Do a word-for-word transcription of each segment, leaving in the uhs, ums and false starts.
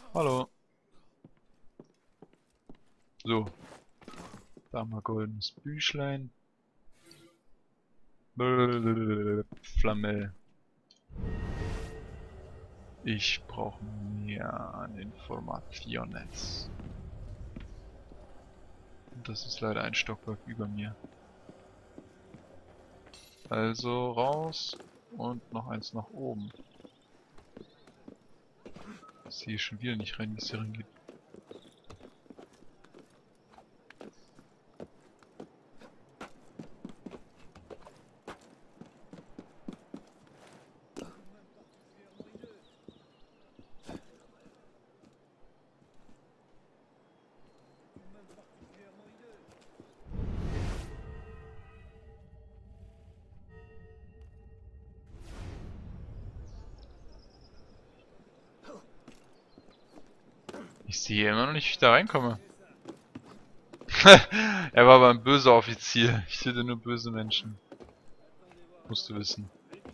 Hallo. So. Da mal goldenes Büchlein. Flamme. Ich brauche mehr Informations. Und das ist leider ein Stockwerk über mir. Also raus und noch eins nach oben. Ich sehe schon wieder nicht rein, wie es hier reingeht. Ich sehe immer noch nicht, wie ich da reinkomme. Er war aber ein böser Offizier. Ich töte nur böse Menschen. Musst du wissen.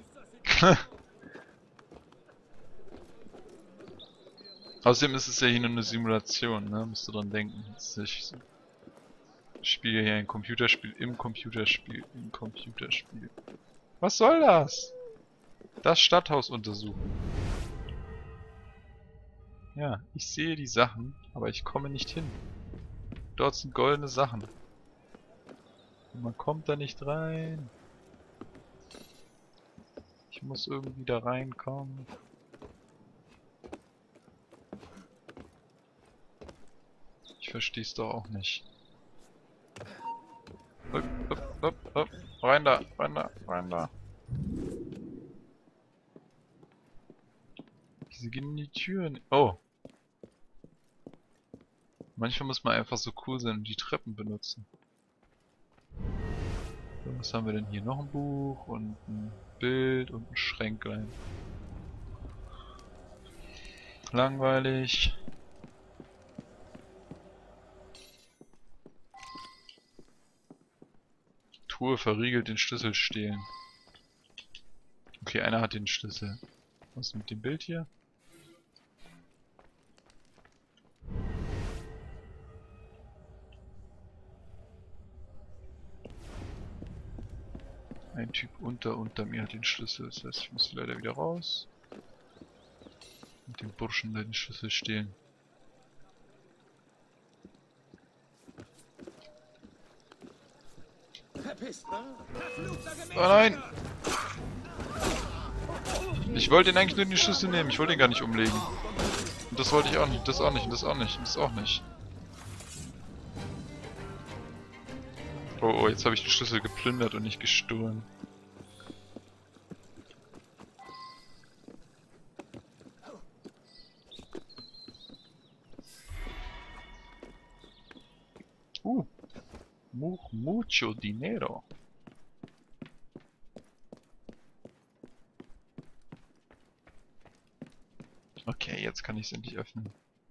Außerdem ist es ja hier nur eine Simulation, ne? Musst du dran denken. Ich spiele hier ein Computerspiel im Computerspiel im Computerspiel. Was soll das? Das Stadthaus untersuchen. Ja, ich sehe die Sachen, aber ich komme nicht hin. Dort sind goldene Sachen. Und man kommt da nicht rein. Ich muss irgendwie da reinkommen. Ich verstehe es doch auch nicht. Hopp, hopp, hopp, hopp. Rein da, rein da, rein da. Wieso gehen in die Türen? Oh. Manchmal muss man einfach so cool sein und die Treppen benutzen. So, was haben wir denn hier? Noch ein Buch und ein Bild und ein Schränklein. Langweilig. Truhe verriegelt, den Schlüssel stehlen. Okay, einer hat den Schlüssel. Was ist mit dem Bild hier? Ein Typ unter unter mir hat den Schlüssel. Das heißt, ich muss leider wieder raus. Und dem Burschen den Schlüssel stehlen. Oh nein! Ich wollte ihn eigentlich nur den Schlüssel nehmen. Ich wollte ihn gar nicht umlegen. Und das wollte ich auch nicht. Das auch nicht. Und das auch nicht. Und das auch nicht. Oh, oh, jetzt habe ich den Schlüssel geplündert und nicht gestohlen. Uh. Mucho dinero. Okay, jetzt kann ich es endlich öffnen.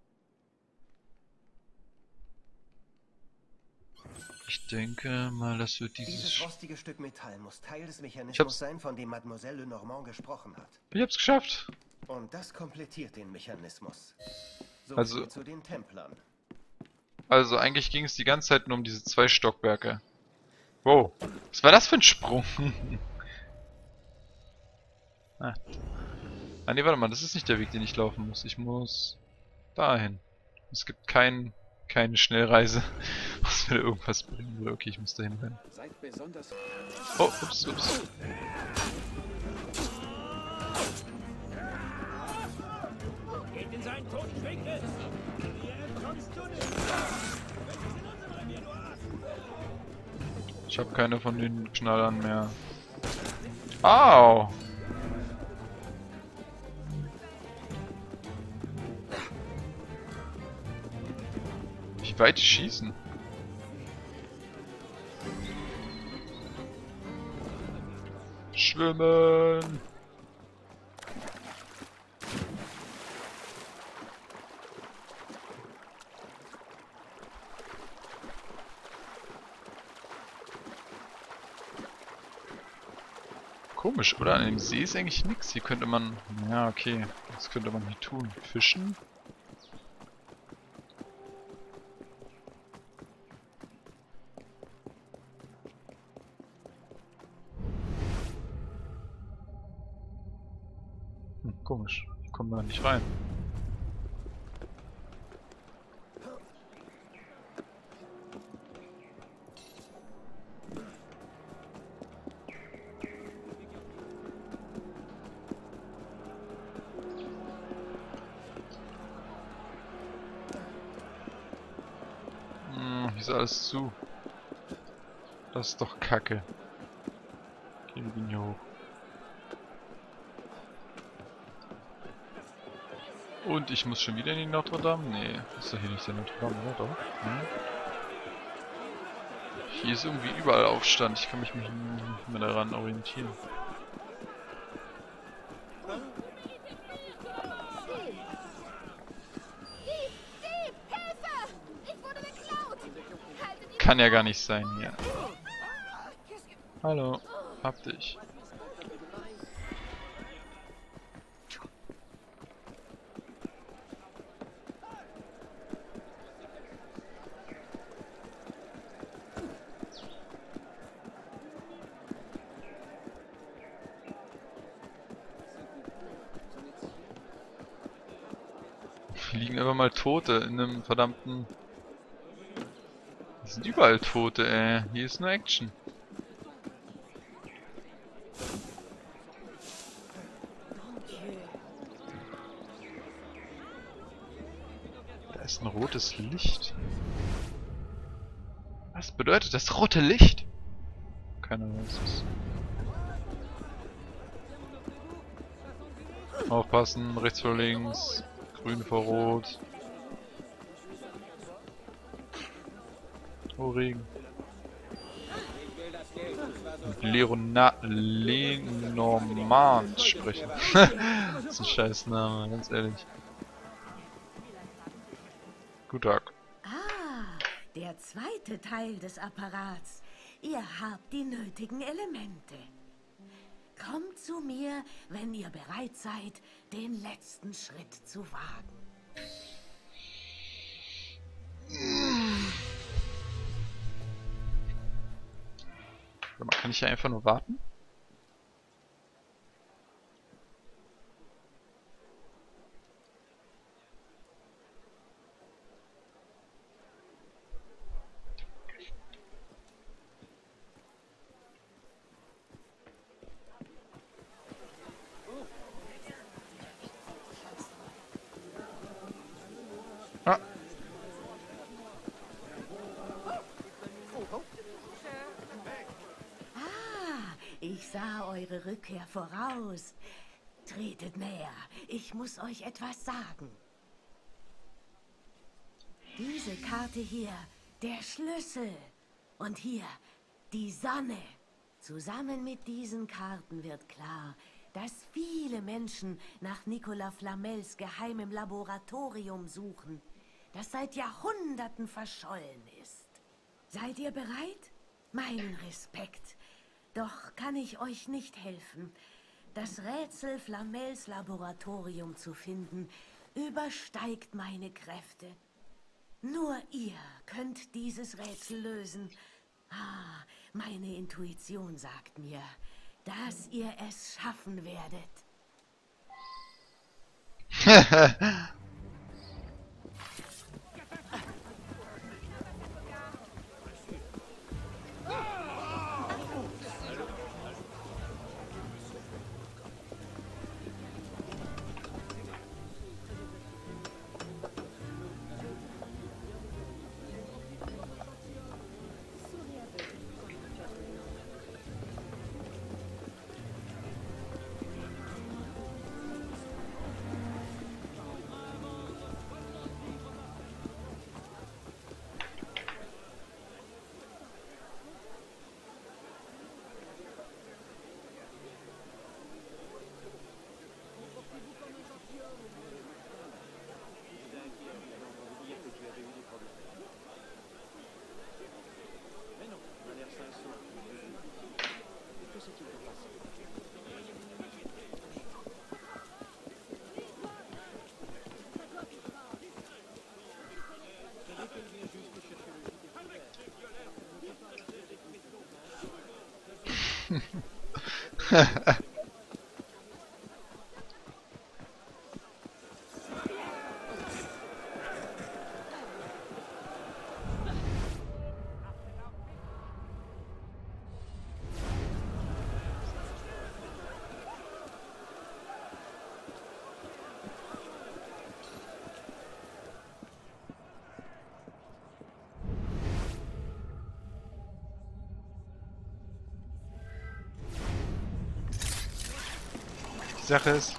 Ich denke mal, das wird dieses... Dieses rostige Stück Metall muss Teil des Mechanismus sein, von dem Mademoiselle Lenormand gesprochen hat. Ich hab's geschafft. Und das komplettiert den Mechanismus. So Also- viel zu den Templern. Also eigentlich ging es die ganze Zeit nur um diese zwei Stockwerke. Wow. Was war das für ein Sprung? ah. ah ne, warte mal, das ist nicht der Weg, den ich laufen muss. Ich muss dahin. Es gibt kein, keine Schnellreise, was mir irgendwas bringen würde. Okay, ich muss dahin rennen. Oh, ups, ups. Geht in seinen toten Winkel! Hier entkommst du nicht! Ich habe keine von den Knallern mehr. Au! Wie weit die schießen? Schwimmen! Komisch, oder? An dem See ist eigentlich nichts. Hier könnte man... Ja, okay. Was könnte man hier tun? Fischen? Hm, komisch. Ich komme da nicht rein. Hm, hier ist alles zu. Das ist doch Kacke. Okay, wir gehen hier hoch. Und ich muss schon wieder in die Notre Dame? Nee, ist doch hier nicht der Notre Dame, oder? Doch? Hm? Hier ist irgendwie überall Aufstand. Ich kann mich nicht mehr daran orientieren. Kann ja gar nicht sein hier. Hallo, hab dich. Hier liegen einfach mal Tote in einem verdammten... Es sind überall Tote, ey. Hier ist nur Action. Da ist ein rotes Licht. Was bedeutet das rote Licht? Keiner weiß es. Aufpassen, rechts vor links, grün vor rot. Oh, Regen. Mit Leona Lenormand sprechen. Das ist ein scheiß Name, ganz ehrlich. Guten Tag. Ah, der zweite Teil des Apparats. Ihr habt die nötigen Elemente. Kommt zu mir, wenn ihr bereit seid, den letzten Schritt zu wagen. Kann ich hier einfach nur warten? Ah. Ich sah eure Rückkehr voraus. Tretet näher. Ich muss euch etwas sagen. Diese Karte hier, der Schlüssel. Und hier, die Sonne. Zusammen mit diesen Karten wird klar, dass viele Menschen nach Nicolas Flamels geheimem Laboratorium suchen, das seit Jahrhunderten verschollen ist. Seid ihr bereit? Meinen Respekt. Doch kann ich euch nicht helfen. Das Rätsel Flamels Laboratorium zu finden, übersteigt meine Kräfte. Nur ihr könnt dieses Rätsel lösen. Ah, meine Intuition sagt mir, dass ihr es schaffen werdet. Sache ist.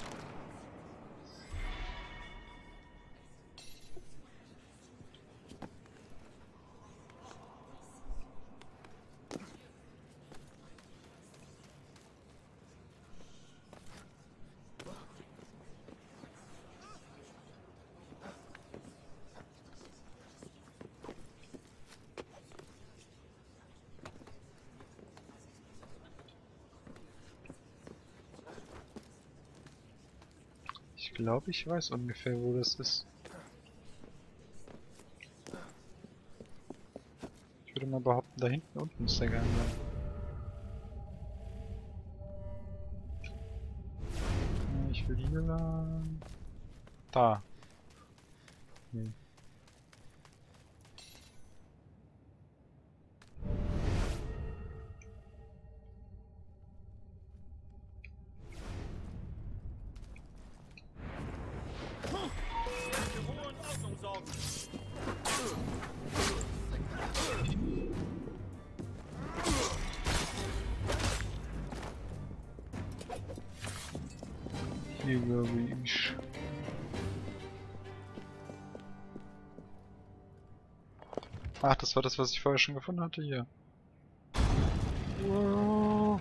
Ich glaube, ich weiß ungefähr, wo das ist. Ich würde mal behaupten, da hinten unten ist der Gang sein. Ich will hier lang. Da. Nee. Hier glaube ich. Ach, das war das, was ich vorher schon gefunden hatte hier. Wow.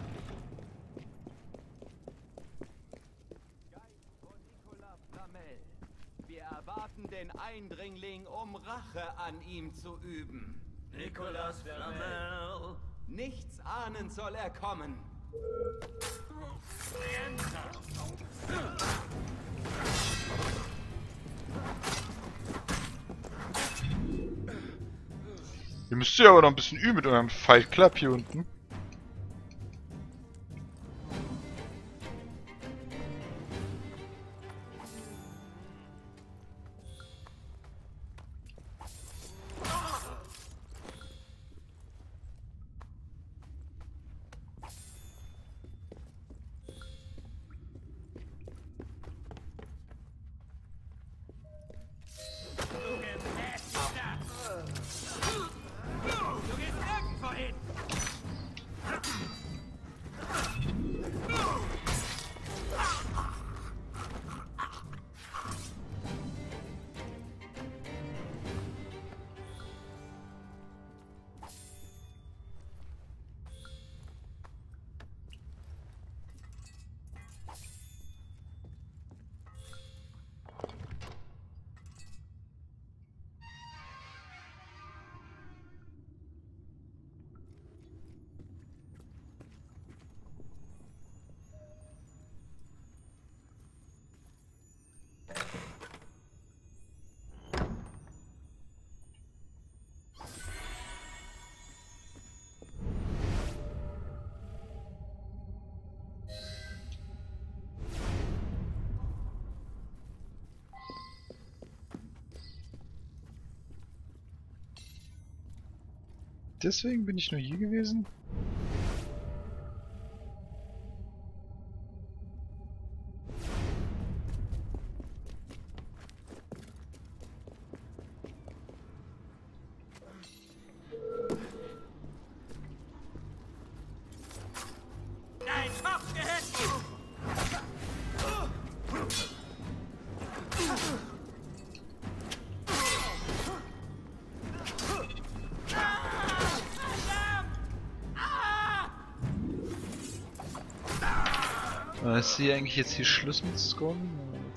Wir erwarten den Eindringling, um Rache an ihm zu üben. Nicolas Flamel. Nichts ahnend soll er kommen. Ihr müsst ja aber noch ein bisschen üben mit eurem Fight Club hier unten. Deswegen bin ich nur hier gewesen? Dein Kopf gehört dir! Äh, ist hier eigentlich jetzt hier Schluss mit Scone?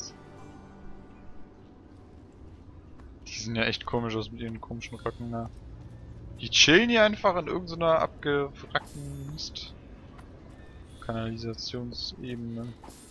Die sehen ja echt komisch aus mit ihren komischen Röcken da. Die chillen hier einfach in irgendeiner abgewrackten Mist. Kanalisationsebene.